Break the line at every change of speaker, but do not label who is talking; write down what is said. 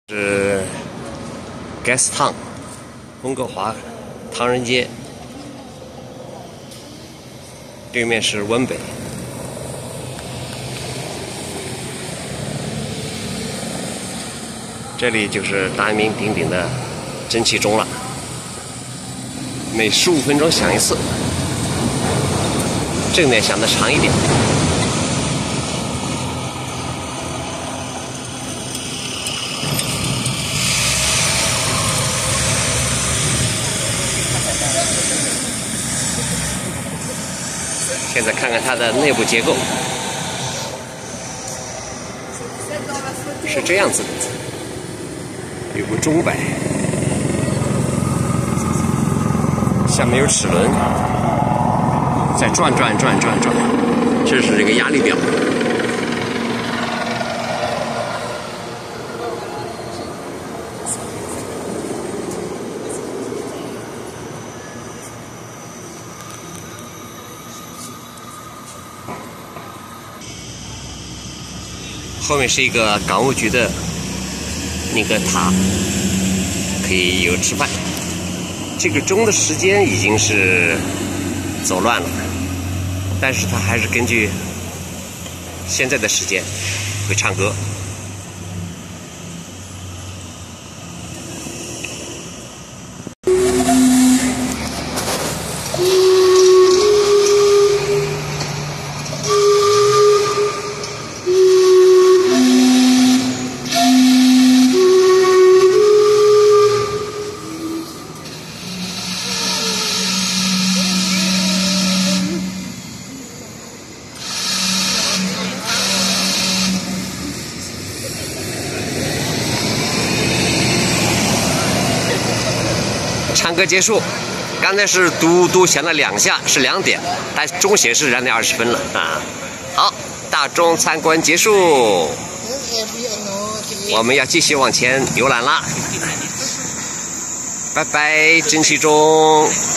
是 Gas Town 温哥华唐人街，对面是温北。这里就是大名鼎鼎的蒸汽钟了，每15分钟响一次，正面响的长一点。 现在看看它的内部结构，是这样子的，有个钟摆，下面有齿轮，在转，这是这个压力表。 后面是一个港务局的那个塔，可以有吃饭。这个钟的时间已经是走乱了，但是它还是根据现在的时间会唱歌。 唱歌结束，刚才是嘟响了2下，是2点，但钟显示2点20分了啊。好，大钟参观结束，我们要继续往前游览啦。拜拜，蒸汽钟。